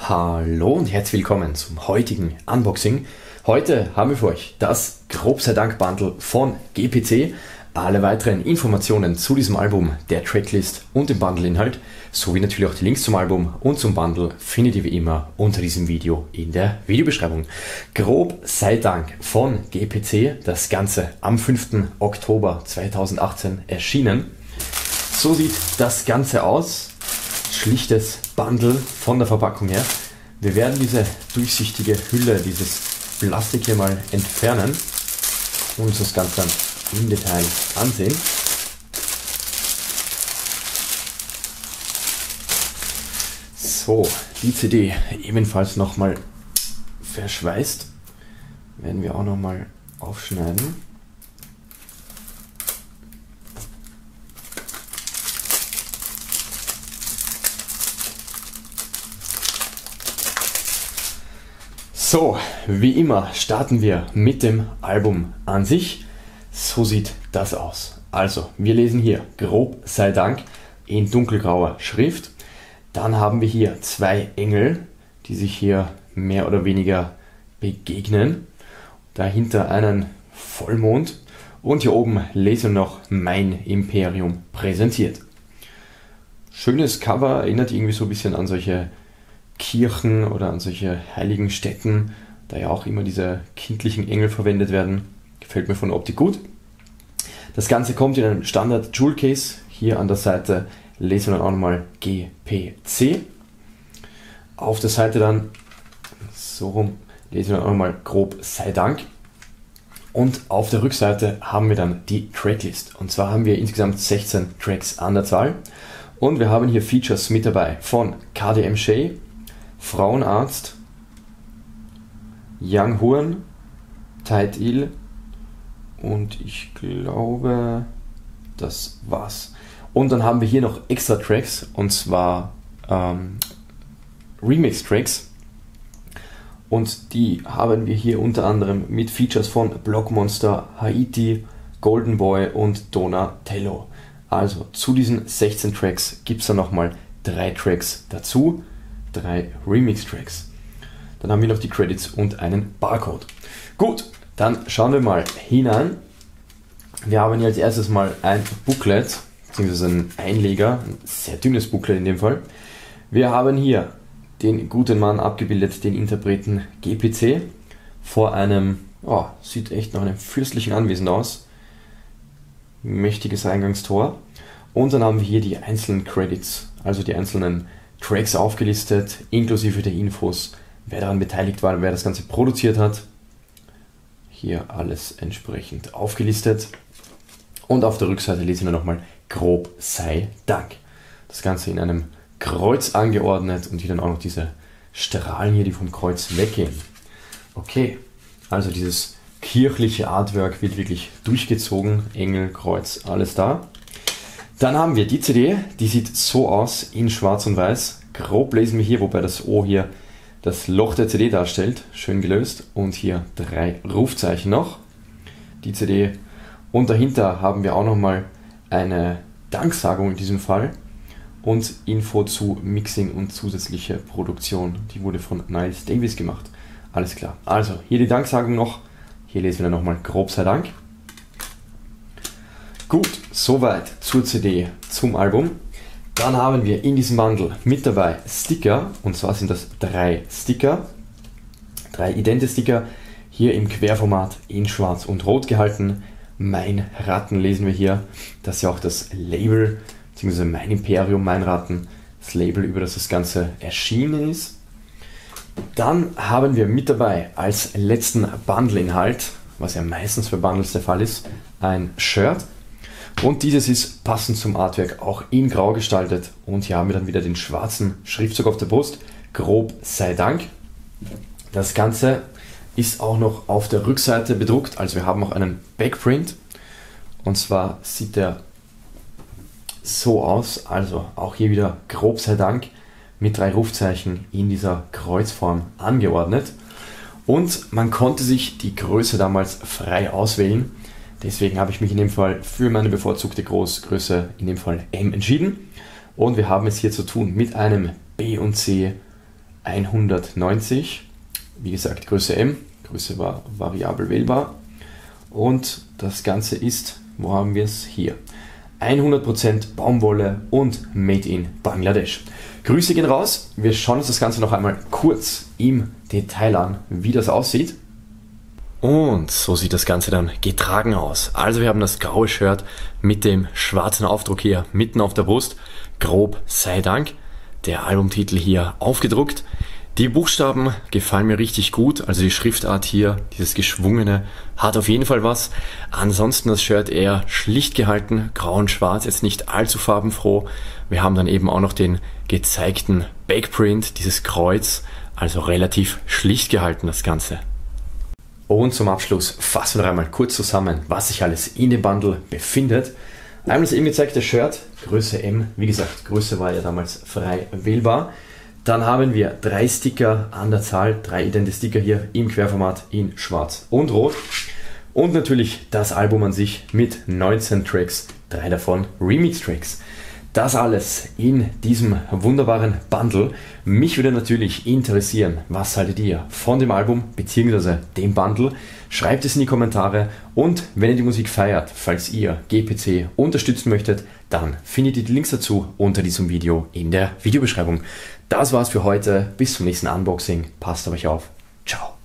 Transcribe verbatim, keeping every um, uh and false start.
Hallo und herzlich willkommen zum heutigen Unboxing. Heute haben wir für euch das Grob sei Dank Bundle von G P C. Alle weiteren Informationen zu diesem Album, der Tracklist und dem Bundle-Inhalt sowie natürlich auch die Links zum Album und zum Bundle findet ihr wie immer unter diesem Video in der Videobeschreibung. Grob sei Dank von G P C, das Ganze am fünften Oktober zweitausendachtzehn erschienen. So sieht das Ganze aus. Schlichtes Bundle von der Verpackung her. Wir werden diese durchsichtige Hülle, dieses Plastik hier mal entfernen und uns das Ganze dann im Detail ansehen. So, die C D ebenfalls nochmal verschweißt. Werden wir auch nochmal aufschneiden. So, wie immer starten wir mit dem Album an sich. So sieht das aus. Also, wir lesen hier Grob sei Dank in dunkelgrauer Schrift. Dann haben wir hier zwei Engel, die sich hier mehr oder weniger begegnen. Dahinter einen Vollmond und hier oben lesen wir noch Mein Imperium präsentiert. Schönes Cover, erinnert irgendwie so ein bisschen an solche Kirchen oder an solche heiligen Städten, da ja auch immer diese kindlichen Engel verwendet werden. Gefällt mir von der Optik gut. Das Ganze kommt in einem Standard Jewel Case. Hier an der Seite lesen wir dann auch nochmal G P C. Auf der Seite dann, so rum, lesen wir dann auch nochmal Grob sei Dank. Und auf der Rückseite haben wir dann die Tracklist. Und zwar haben wir insgesamt sechzehn Tracks an der Zahl. Und wir haben hier Features mit dabei von K D M Shay, Frauenarzt, Young Horn, Tight Il und ich glaube, das war's. Und dann haben wir hier noch extra Tracks und zwar ähm, Remix Tracks und die haben wir hier unter anderem mit Features von Blockmonster, Haiti, Golden Boy und Donatello. Also zu diesen sechzehn Tracks gibt es dann nochmal drei Tracks dazu. Drei Remix-Tracks. Dann haben wir noch die Credits und einen Barcode. Gut, dann schauen wir mal hinein. Wir haben hier als erstes mal ein Booklet, beziehungsweise einen Einleger, ein sehr dünnes Booklet in dem Fall. Wir haben hier den guten Mann abgebildet, den Interpreten G P C, vor einem, oh, sieht echt nach einem fürstlichen Anwesen aus. Mächtiges Eingangstor. Und dann haben wir hier die einzelnen Credits, also die einzelnen Tracks aufgelistet, inklusive der Infos, wer daran beteiligt war, wer das Ganze produziert hat. Hier alles entsprechend aufgelistet. Und auf der Rückseite lesen wir nochmal Grob sei Dank. Das Ganze in einem Kreuz angeordnet und hier dann auch noch diese Strahlen hier, die vom Kreuz weggehen. Okay, also dieses kirchliche Artwork wird wirklich durchgezogen. Engel, Kreuz, alles da. Dann haben wir die C D, die sieht so aus in schwarz und weiß. Grob lesen wir hier, wobei das O hier das Loch der C D darstellt. Schön gelöst. Und hier drei Rufzeichen noch. Die C D. Und dahinter haben wir auch nochmal eine Danksagung in diesem Fall. Und Info zu Mixing und zusätzliche Produktion. Die wurde von Niles Davis gemacht. Alles klar. Also hier die Danksagung noch. Hier lesen wir dann nochmal Grob sei Dank. Gut, soweit zur C D, zum Album. Dann haben wir in diesem Bundle mit dabei Sticker, und zwar sind das drei Sticker, drei idente Sticker, hier im Querformat in schwarz und rot gehalten. Mein Ratten lesen wir hier, das ist ja auch das Label, beziehungsweise Mein Imperium, Mein Ratten, das Label, über das das Ganze erschienen ist. Dann haben wir mit dabei als letzten Bundle-Inhalt, was ja meistens für Bundles der Fall ist, ein Shirt. Und dieses ist passend zum Artwork auch in grau gestaltet. Und hier haben wir dann wieder den schwarzen Schriftzug auf der Brust. Grob sei Dank. Das Ganze ist auch noch auf der Rückseite bedruckt. Also wir haben auch einen Backprint. Und zwar sieht der so aus. Also auch hier wieder Grob sei Dank mit drei Rufzeichen in dieser Kreuzform angeordnet. Und man konnte sich die Größe damals frei auswählen. Deswegen habe ich mich in dem Fall für meine bevorzugte Großgröße, in dem Fall M, entschieden. Und wir haben es hier zu tun mit einem B und C hundertneunzig. Wie gesagt, Größe M, Größe war variabel wählbar. Und das Ganze ist, wo haben wir es? Hier. hundert Prozent Baumwolle und Made in Bangladesch. Grüße gehen raus. Wir schauen uns das Ganze noch einmal kurz im Detail an, wie das aussieht. Und so sieht das Ganze dann getragen aus. Also wir haben das graue Shirt mit dem schwarzen Aufdruck hier mitten auf der Brust. Grob sei Dank. Der Albumtitel hier aufgedruckt. Die Buchstaben gefallen mir richtig gut. Also die Schriftart hier, dieses geschwungene, hat auf jeden Fall was. Ansonsten das Shirt eher schlicht gehalten. Grau und schwarz, jetzt nicht allzu farbenfroh. Wir haben dann eben auch noch den gezeigten Backprint, dieses Kreuz. Also relativ schlicht gehalten das Ganze. Und zum Abschluss fassen wir einmal kurz zusammen, was sich alles in dem Bundle befindet. Einmal das eben gezeigte Shirt, Größe M, wie gesagt, Größe war ja damals frei wählbar. Dann haben wir drei Sticker an der Zahl, drei idente Sticker hier im Querformat in Schwarz und Rot. Und natürlich das Album an sich mit neunzehn Tracks, drei davon Remix-Tracks. Das alles in diesem wunderbaren Bundle. Mich würde natürlich interessieren, was haltet ihr von dem Album bzw. dem Bundle? Schreibt es in die Kommentare und wenn ihr die Musik feiert, falls ihr G P C unterstützen möchtet, dann findet ihr die Links dazu unter diesem Video in der Videobeschreibung. Das war's für heute. Bis zum nächsten Unboxing. Passt auf euch auf. Ciao.